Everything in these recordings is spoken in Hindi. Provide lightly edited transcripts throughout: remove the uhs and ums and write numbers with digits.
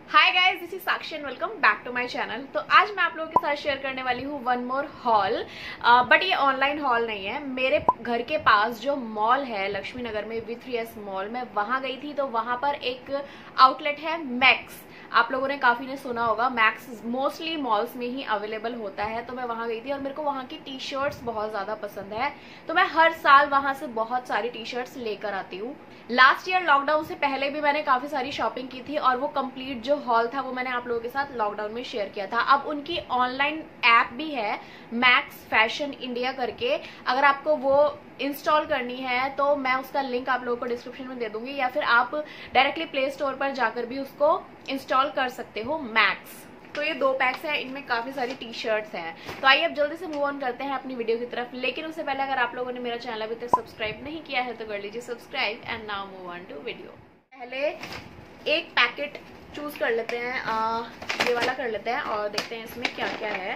Hi guys, this is Sakshi and welcome back to my channel. तो आज मैं आप लोगों के साथ शेयर करने वाली हूँ वन मोर हॉल। बट ये ऑनलाइन हॉल नहीं है। मेरे घर के पास जो मॉल है लक्ष्मी नगर में V3S मॉल, मैं वहां गई थी। तो वहां पर एक आउटलेट है मैक्स। आप लोगों ने काफी ने सुना होगा, मैक्स मोस्टली मॉल्स में ही अवेलेबल होता है। तो मैं वहां गई थी और मेरे को वहां की टी शर्ट्स बहुत ज्यादा पसंद है। तो मैं हर साल वहां से बहुत सारी टी शर्ट्स लेकर आती हूँ। लास्ट ईयर लॉकडाउन से पहले भी मैंने काफी सारी शॉपिंग की थी और वो कंप्लीट जो हॉल था वो मैंने आप लोगों के साथ लॉकडाउन में शेयर किया था। अब उनकी ऑनलाइन ऐप भी है मैक्स फैशन इंडिया करके। अगर आपको वो इंस्टॉल करनी है तो मैं उसका लिंक आप लोगों को डिस्क्रिप्शन में दे दूंगी, या फिर आप डायरेक्टली प्ले स्टोर पर जाकर भी उसको इंस्टॉल कर सकते हो मैक्स। तो ये 2 पैक्स हैं, इनमें काफी सारी टी शर्ट्स हैं। तो आइए अब जल्दी से मूव ऑन करते हैं अपनी वीडियो की तरफ। लेकिन उससे पहले अगर आप लोगों ने मेरा चैनल अभी तक सब्सक्राइब नहीं किया है तो कर लीजिए subscribe and now move on to video. पहले एक पैकेट चूज कर लेते हैं, ये वाला कर लेते हैं और देखते हैं इसमें क्या क्या है।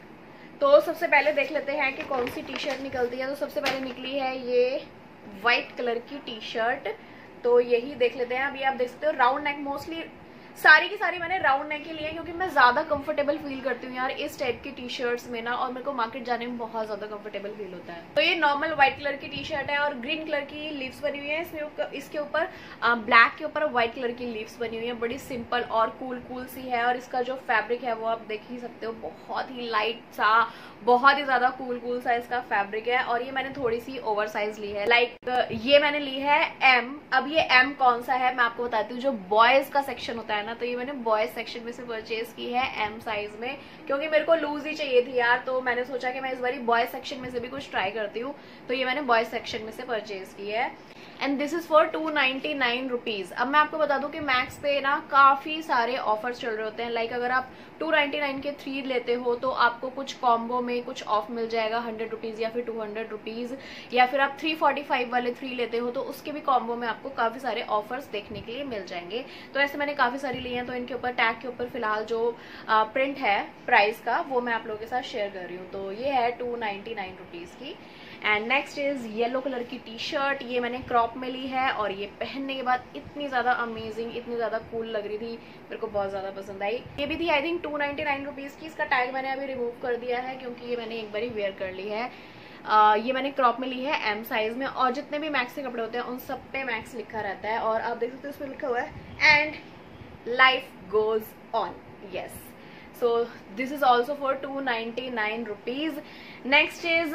तो सबसे पहले देख लेते हैं कि कौन सी टी शर्ट निकलती है। तो सबसे पहले निकली है ये व्हाइट कलर की टी शर्ट। तो यही देख लेते हैं। अभी आप देख सकते हो राउंड नेक, मोस्टली सारी की सारी मैंने राउंड नेक की ली है क्योंकि मैं ज्यादा कंफर्टेबल फील करती हूँ यार इस टाइप की टी शर्ट्स में ना, और मेरे को मार्केट जाने में बहुत ज्यादा कंफर्टेबल फील होता है। तो ये नॉर्मल व्हाइट कलर की टी शर्ट है और ग्रीन कलर की लीव्स बनी हुई है इसमें। इसके ऊपर ब्लैक के ऊपर व्हाइट कलर की लीव्स बनी हुई है। बड़ी सिंपल और कूल सी है। और इसका जो फैब्रिक है वो आप देख ही सकते हो, बहुत ही लाइट सा, बहुत ही ज्यादा कूल सा इसका फैब्रिक है। और ये मैंने थोड़ी सी ओवर साइज ली है, लाइक ये मैंने ली है M। अब ये M कौन सा है मैं आपको बताती हूँ। जो बॉयज का सेक्शन होता है ना, तो ये मैंने बॉयज सेक्शन में से परचेज की है M साइज में, क्योंकि मेरे को लूज ही चाहिए थी यार। तो मैंने सोचा कि मैं इस बारी बॉयज सेक्शन में से भी कुछ ट्राई करती हूँ। तो ये मैंने बॉयज सेक्शन में से परचेज की है and this is for 299 rupees. अब मैं आपको बता दूं कि मैक्स पे ना काफी सारे ऑफर्स चल रहे होते हैं। लाइक अगर आप 299 के 3 लेते हो तो आपको कुछ कॉम्बो में कुछ ऑफ मिल जाएगा 100 रुपीज या फिर 200 रुपीज, या फिर आप 345 वाले 3 लेते हो तो उसके भी कॉम्बो में आपको काफी सारे ऑफर्स देखने के लिए मिल जाएंगे। तो ऐसे मैंने काफी सारी ली हैं। तो इनके ऊपर टैग के ऊपर फिलहाल जो प्रिंट है प्राइस का वो मैं आप लोगों के साथ शेयर कर रही हूँ। तो ये है 299 रुपीज की। And next is yellow colour की टी शर्ट। ये मैंने क्रॉप में ली है और ये पहनने के बाद इतनी ज्यादा अमेजिंग, इतनी ज्यादा कूल लग रही थी, मेरे को बहुत ज्यादा पसंद आई। ये भी थी आई थिंक 299 रुपीज की। इसका टैग मैंने अभी रिमूव कर दिया है क्योंकि ये मैंने एक बार वेयर कर ली है। ये मैंने क्रॉप में ली है M साइज में। और जितने भी मैक्स के कपड़े होते हैं उन सब पे मैक्स लिखा रहता है। और आप देख सकते हो इसमें लिखा हुआ है and life goes on. Yes, so this is also for 299 rupees. Next is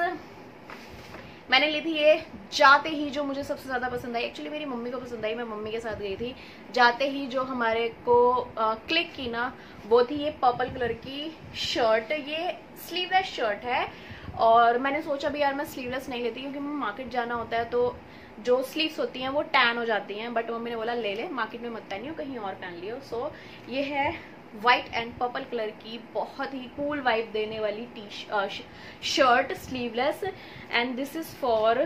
मैंने ली थी ये जाते ही, जो मुझे सबसे ज्यादा पसंद आई। एक्चुअली मेरी मम्मी को पसंद आई, मैं मम्मी के साथ गई थी। जाते ही जो हमारे को क्लिक की ना, वो थी ये पर्पल कलर की शर्ट। ये स्लीवलेस शर्ट है और मैंने सोचा भी यार मैं स्लीवलेस नहीं लेती क्योंकि मुझे मार्केट जाना होता है तो जो स्लीव्स होती हैं वो टैन हो जाती हैं। बट मम्मी ने बोला ले ले, मार्केट में मत पहनियो, कहीं और पहन लियो। सो ये है व्हाइट एंड पर्पल कलर की बहुत ही कूल वाइब देने वाली shirt, sleeveless. And this is for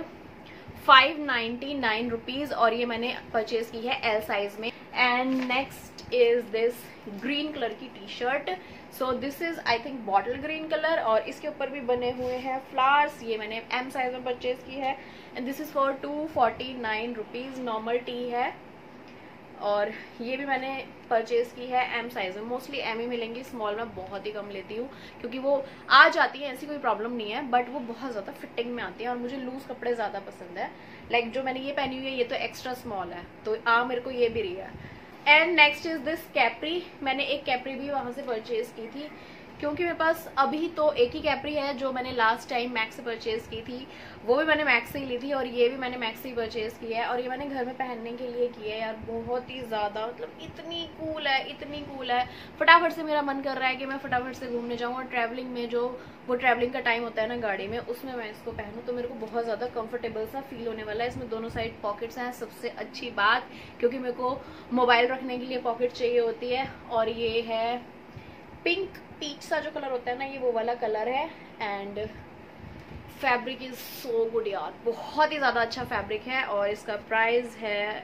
599 rupees और ये मैंने परचेज की है L साइज में। And next is this green colour की T shirt. So this is I think bottle green colour और इसके ऊपर भी बने हुए हैं फ्लावर्स। ये मैंने M साइज में परचेज की है and this is for 249 rupees. Normal T है और ये भी मैंने परचेज की है M साइज में। मोस्टली M ही मिलेंगी, स्मॉल में बहुत ही कम लेती हूँ क्योंकि वो आ जाती है, ऐसी कोई प्रॉब्लम नहीं है, बट वो बहुत ज्यादा फिटिंग में आती है और मुझे लूज कपड़े ज्यादा पसंद है। लाइक जो मैंने ये पहनी हुई है ये तो एक्स्ट्रा स्मॉल है, तो मेरे को ये भी रही है। And next is this capri. मैंने एक कैप्री भी वहां से परचेज की थी क्योंकि मेरे पास अभी तो एक ही कैप्री है जो मैंने लास्ट टाइम मैक्स से परचेज की थी, वो भी मैंने मैक्स से ही ली थी। और ये भी मैंने मैक्स से ही परचेज की है और ये मैंने घर में पहनने के लिए की है यार। बहुत ही ज्यादा, मतलब इतनी कूल है, इतनी कूल है। फटाफट से मेरा मन कर रहा है कि मैं फटाफट से घूमने जाऊँ और ट्रैवलिंग में जो वो ट्रैवलिंग का टाइम होता है ना गाड़ी में, उसमें मैं इसको पहनूं तो मेरे को बहुत ज्यादा कंफर्टेबल सा फील होने वाला है। इसमें दोनों साइड पॉकेट्स हैं, सबसे अच्छी बात, क्योंकि मेरे को मोबाइल रखने के लिए पॉकेट चाहिए होती है। और ये है पिंक पीच सा जो कलर होता है ना, ये वो वाला कलर है। And fabric is so good यार, बहुत ही ज्यादा अच्छा फैब्रिक है। और इसका प्राइस है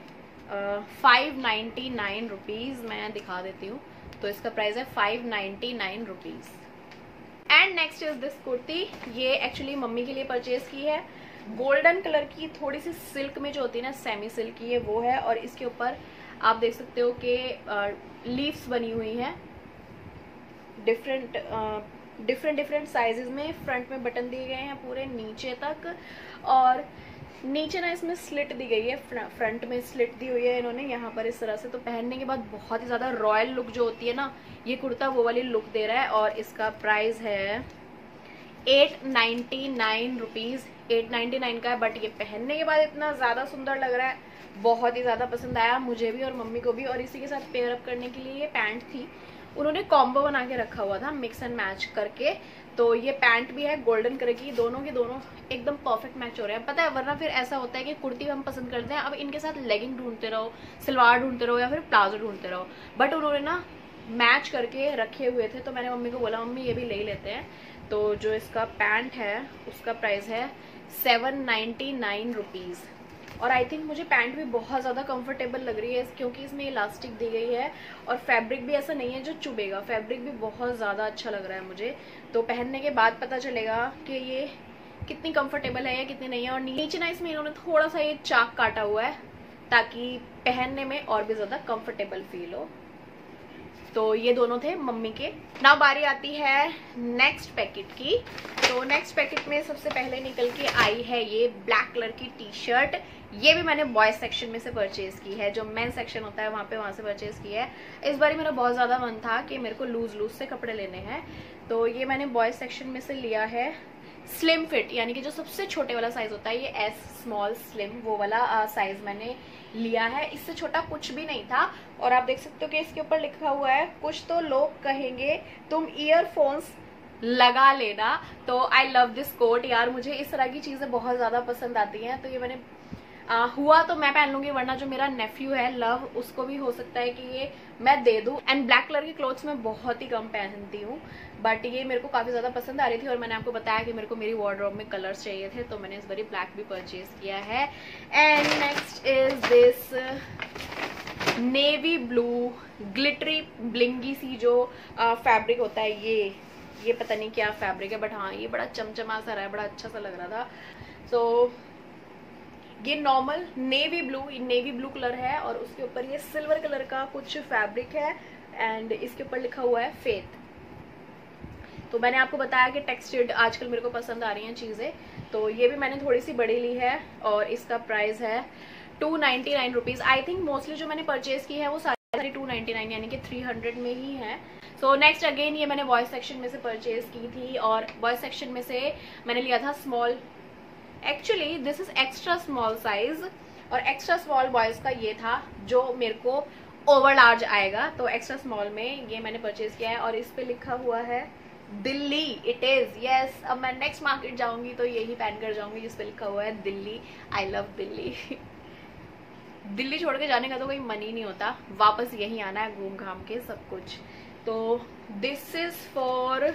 599 रुपीज। मैं दिखा देती हूँ, तो इसका प्राइस है 599 rupees. And next is this kurti. ये एक्चुअली मम्मी के लिए परचेज की है। गोल्डन कलर की, थोड़ी सी सिल्क में जो होती है ना, सेमी सिल्क की, ये वो है। और इसके ऊपर आप देख सकते हो कि लीव्स बनी हुई हैं डिफरेंट साइजेस में। फ्रंट में बटन दिए गए हैं पूरे नीचे तक, और नीचे ना इसमें स्लिट दी गई है, फ्रंट में स्लिट दी हुई है इन्होंने यहाँ पर इस तरह से। तो पहनने के बाद बहुत ही ज़्यादा रॉयल लुक जो होती है ना, ये कुर्ता वो वाली लुक दे रहा है। और इसका प्राइस है 899 रुपीज़, 899 का है। बट ये पहनने के बाद इतना ज़्यादा सुंदर लग रहा है, बहुत ही ज़्यादा पसंद आया मुझे भी और मम्मी को भी। और इसी के साथ पेयर अप करने के लिए ये पैंट थी, उन्होंने कॉम्बो बना के रखा हुआ था मिक्स एंड मैच करके। तो ये पैंट भी है गोल्डन कलर की, दोनों के दोनों एकदम परफेक्ट मैच हो रहे हैं। पता है वरना फिर ऐसा होता है कि कुर्ती हम पसंद करते हैं, अब इनके साथ लेगिंग ढूंढते रहो, सलवार ढूंढते रहो या फिर प्लाजो ढूंढते रहो। बट उन्होंने ना मैच करके रखे हुए थे, तो मैंने मम्मी को बोला मम्मी ये भी ले ही लेते हैं। तो जो इसका पैंट है उसका प्राइस है 799 रुपीज़। और आई थिंक मुझे पैंट भी बहुत ज़्यादा कंफर्टेबल लग रही है, क्योंकि इसमें इलास्टिक दी गई है और फैब्रिक भी ऐसा नहीं है जो चुभेगा, फैब्रिक भी बहुत ज़्यादा अच्छा लग रहा है मुझे। तो पहनने के बाद पता चलेगा कि ये कितनी कंफर्टेबल है या कितनी नहीं है। और नीचे ना इसमें इन्होंने थोड़ा सा ये चाक काटा हुआ है ताकि पहनने में और भी ज़्यादा कंफर्टेबल फील हो। तो ये दोनों थे मम्मी के। नाउ बारी आती है नेक्स्ट पैकेट की। तो नेक्स्ट पैकेट में सबसे पहले निकल के आई है ये ब्लैक कलर की टी शर्ट। ये भी मैंने बॉयज सेक्शन में से परचेज की है, जो मेन सेक्शन होता है वहाँ से परचेज की है। इस बार मेरा बहुत ज़्यादा मन था कि मेरे को लूज से कपड़े लेने हैं, तो ये मैंने बॉयज सेक्शन में से लिया है स्लिम फिट, यानी कि जो सबसे छोटे वाला साइज होता है, ये एस स्मॉल स्लिम वो वाला साइज मैंने लिया है। इससे छोटा कुछ भी नहीं था। और आप देख सकते हो कि इसके ऊपर लिखा हुआ है कुछ तो लोग कहेंगे तुम ईयरफोन्स लगा लेना। तो आई लव दिस कोट यार, मुझे इस तरह की चीजें बहुत ज्यादा पसंद आती हैं। तो ये मैंने हुआ तो मैं पहन लूंगी, वरना जो मेरा नेफ्यू है लव, उसको भी हो सकता है कि ये मैं दे दूं। एंड ब्लैक कलर की क्लोथ्स मैं बहुत ही कम पहनती हूँ, बट ये मेरे को काफी ज्यादा पसंद आ रही थी। और मैंने आपको बताया कि मेरे को मेरी वार्डरोब में कलर्स चाहिए थे, तो मैंने इस बारी ब्लैक भी परचेज किया है। And next is this navy blue glittery blingy सी जो फैब्रिक होता है, ये पता नहीं क्या फैब्रिक है, बट हाँ ये बड़ा चमचमा सा रहा है, बड़ा अच्छा सा लग रहा था। सो ये नॉर्मल नेवी ब्लू कलर है और उसके ऊपर ये सिल्वर कलर का कुछ फैब्रिक है एंड इसके ऊपर लिखा हुआ है फेथ। तो मैंने आपको बताया कि टेक्सचर्ड आजकल मेरे को पसंद आ रही हैं चीज़ें, तो ये भी मैंने थोड़ी सी बड़ी ली है और इसका प्राइस है 299 रुपीज़। आई थिंक मोस्टली जो मैंने परचेज की है वो सारी 299 यानी कि 300 में ही है। सो नेक्स्ट अगेन ये मैंने बॉयज सेक्शन में से परचेज की थी और बॉयज सेक्शन में से मैंने लिया था small, actually this is extra small size, और एक्स्ट्रा स्मॉल बॉयज का ये था जो मेरे को ओवर लार्ज आएगा। तो एक्स्ट्रा स्मॉल में ये मैंने परचेज किया है और इस पे लिखा हुआ है दिल्ली, इट इज यस। अब मैं नेक्स्ट मार्केट जाऊंगी तो यही पहन कर जाऊंगी जिस पे लिखा हुआ है दिल्ली। I love Delhi. दिल्ली छोड़ के जाने का तो कोई मन ही नहीं होता, वापस यही आना है घूम घाम के सब कुछ। तो दिस इज फॉर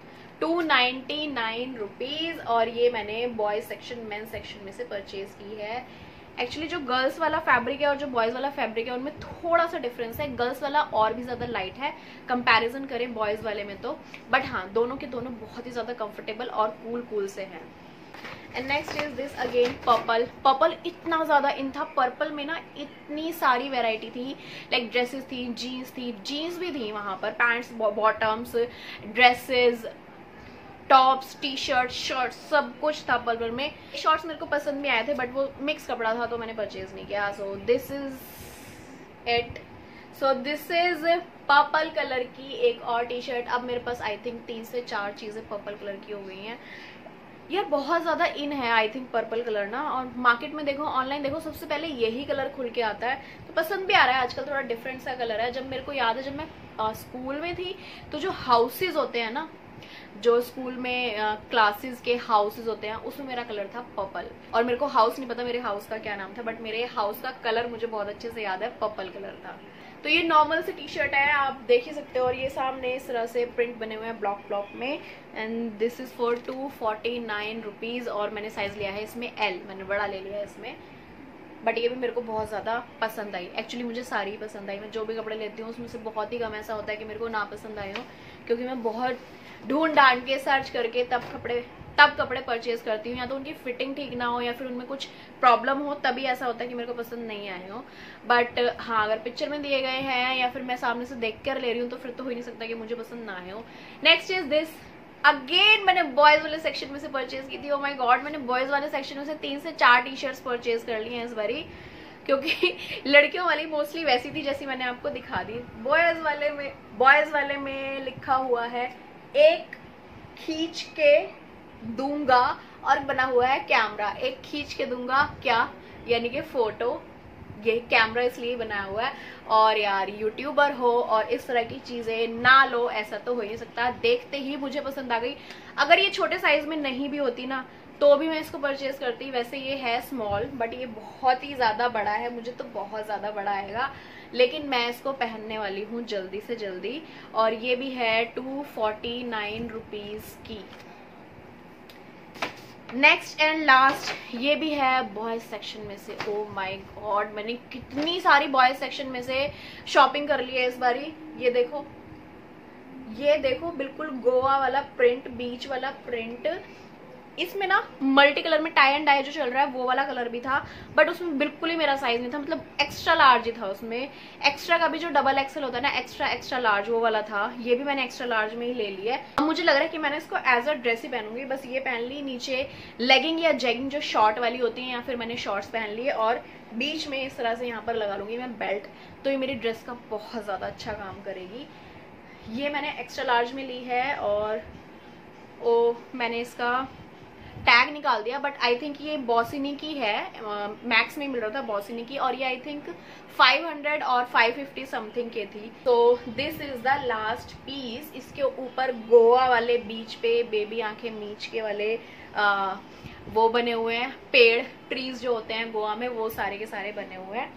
299 रुपीज़ और ये मैंने बॉयज सेक्शन मेन सेक्शन में से परचेज की है। एक्चुअली जो गर्ल्स वाला फैब्रिक है और जो बॉयज वाला फैब्रिक है उनमें थोड़ा सा डिफरेंस है, गर्ल्स वाला और भी ज्यादा लाइट है कंपैरिजन करें बॉयज वाले में तो, बट हाँ दोनों के दोनों बहुत ही ज्यादा कंफर्टेबल और कूल से हैं। And next is this again purple इतना ज्यादा इन था। पर्पल में ना इतनी सारी वेराइटी थी, लाइक ड्रेसेस थी, जीन्स भी थी वहां पर, pants, bottoms, dresses, tops, T shirt, shirt, सब कुछ था पर्पल में। शॉर्ट्स मेरे को पसंद भी आए थे बट वो मिक्स कपड़ा था तो मैंने परचेज नहीं किया। So this is it. So this is purple colour की एक और टी शर्ट। अब मेरे पास आई थिंक 3 से 4 चीजें पर्पल कलर की हो गई हैं यार, बहुत ज्यादा इन है आई थिंक पर्पल कलर ना। और मार्केट में देखो, ऑनलाइन देखो, सबसे पहले यही कलर खुल के आता है तो पसंद भी आ रहा है। आजकल थोड़ा डिफरेंट सा कलर है। जब मेरे को याद है जब मैं स्कूल में थी तो जो हाउसेज होते हैं ना, जो स्कूल में क्लासेस के हाउसेज होते हैं, उसमें मेरा कलर था पर्पल। और मेरे को हाउस नहीं पता मेरे हाउस का क्या नाम था, बट मेरे हाउस का कलर मुझे बहुत अच्छे से याद है, पर्पल कलर था। तो ये नॉर्मल सी टी शर्ट है, आप देख ही सकते हो। और ये सामने इस तरह से प्रिंट बने हुए हैं ब्लॉक में। And this is for 249 rupees और मैंने साइज लिया है इसमें एल, मैंने बड़ा ले लिया है इसमें। बट ये भी मेरे को बहुत ज़्यादा पसंद आई। एक्चुअली मुझे सारी ही पसंद आई। मैं जो भी कपड़े लेती हूँ उसमें से बहुत ही कम ऐसा होता है कि मेरे को ना पसंद आए हो, क्योंकि मैं बहुत ढूंढ डांड के सर्च करके तब तब कपड़े परचेज करती हूँ, या तो उनकी फिटिंग ठीक ना हो या फिर उनमें कुछ प्रॉब्लम हो, तभी ऐसा होता है कि मेरे को पसंद नहीं आए हो। बट हाँ, अगर पिक्चर में दिए गए हैं या फिर मैं सामने से देख कर ले रही हूँ तो फिर तो हो ही नहीं सकता कि मुझे पसंद ना आए हो। नेक्स्ट इज दिस, अगेन मैंने बॉयज वाले सेक्शन में से परचेज की थी। ओ माय गॉड, मैंने बॉयज वाले सेक्शन में से 3 से 4 टी शर्ट्स परचेज कर ली हैं इस बारी, क्योंकि लड़कियों वाली मोस्टली वैसी थी जैसी मैंने आपको दिखा दी। बॉयज वाले में लिखा हुआ है एक खींच के दूंगा और बना हुआ है कैमरा। एक खींच के दूंगा क्या, यानी कि फोटो, ये कैमरा इसलिए बनाया हुआ है। और यार यूट्यूबर हो और इस तरह की चीजें ना लो, ऐसा तो हो ही नहीं सकता। देखते ही मुझे पसंद आ गई। अगर ये छोटे साइज में नहीं भी होती ना तो भी मैं इसको परचेज करती। वैसे ये है स्मॉल, बट ये बहुत ही ज्यादा बड़ा है, मुझे तो बहुत ज्यादा बड़ा आएगा, लेकिन मैं इसको पहनने वाली हूँ जल्दी से जल्दी। और ये भी है 249 रुपीज की। नेक्स्ट एंड लास्ट, ये भी है बॉयज सेक्शन में से। ओ माय गॉड, मैंने कितनी सारी बॉयज सेक्शन में से शॉपिंग कर ली है इस बारी। ये देखो, ये देखो, बिल्कुल गोवा वाला प्रिंट, बीच वाला प्रिंट। इसमें ना मल्टी कलर में टाई एंड डाई जो चल रहा है वो वाला कलर भी था, बट उसमें बिल्कुल ही मेरा साइज नहीं था, मतलब एक्स्ट्रा लार्ज ही था उसमें। एक्स्ट्रा का भी जो डबल एक्सल होता है ना, एक्स्ट्रा लार्ज, वो वाला था। ये भी मैंने एक्स्ट्रा लार्ज में ही ले लिया है। अब मुझे लग रहा है कि मैंने इसको एज अ ड्रेस ही पहनूंगी। बस ये पहन ली, नीचे लेगिंग या जेगिंग जो शॉर्ट वाली होती है, या फिर मैंने शॉर्ट्स पहन लिए, और बीच में इस तरह से यहाँ पर लगा लूंगी मैं बेल्ट, तो ये मेरी ड्रेस का बहुत ज्यादा अच्छा काम करेगी। ये मैंने एक्स्ट्रा लार्ज में ली है, और मैंने इसका टैग निकाल दिया, बट आई थिंक ये बॉसिनी की है। मैक्स में मिल रहा था बॉसिनी की, और ये आई थिंक 500 और 550 समथिंग के थी। तो this is the last piece. इसके ऊपर गोवा वाले बीच पे बेबी आंखें मीच के वाले वो बने हुए हैं, पेड़, ट्रीज जो होते हैं गोवा में, वो सारे के सारे बने हुए हैं।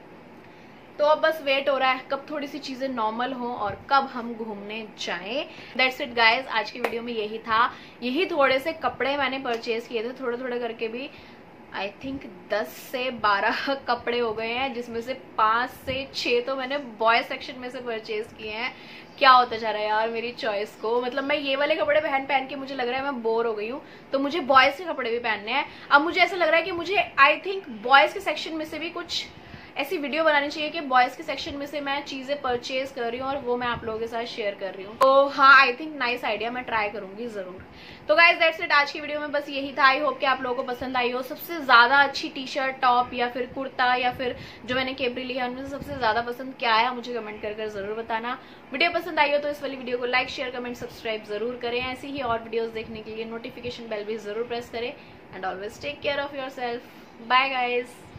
तो अब बस वेट हो रहा है कब थोड़ी सी चीजें नॉर्मल हो और कब हम घूमने जाएं। दैट्स इट गाइज, आज की वीडियो में यही था। यही थोड़े से कपड़े मैंने परचेज किए थे, थोड़े थोड़े करके भी आई थिंक 10 से 12 कपड़े हो गए हैं, जिसमें से 5 से 6 तो मैंने बॉयज सेक्शन में से परचेज किए हैं। क्या होता जा रहा है यार मेरी चॉइस को, मतलब मैं ये वाले कपड़े पहन के मुझे लग रहा है मैं बोर हो गई हूँ, तो मुझे बॉयज के कपड़े भी पहनने हैं। अब मुझे ऐसा लग रहा है कि मुझे आई थिंक बॉयज के सेक्शन में से भी कुछ ऐसी वीडियो बनानी चाहिए कि बॉयज के सेक्शन में से मैं चीजें परचेज कर रही हूँ और वो मैं आप लोगों के साथ शेयर कर रही हूँ। तो हाँ, आई थिंक नाइस आइडिया, मैं ट्राई करूंगी जरूर। तो गाइज दैट्स इट, आज की वीडियो में बस यही था। आई होप कि आप लोगों को पसंद आई हो। सबसे ज्यादा अच्छी टी शर्ट, टॉप या फिर कुर्ता या फिर जो मैंने केपरी लिया, उनमें से सबसे ज्यादा पसंद क्या आया मुझे कमेंट कर जरूर बताना। वीडियो पसंद आई हो तो इस वाली वीडियो को लाइक, शेयर, कमेंट, सब्सक्राइब जरूर करें। ऐसी ही और वीडियोज देखने के लिए नोटिफिकेशन बेल भी जरूर प्रेस करें। And always take care of yourself. Bye guys.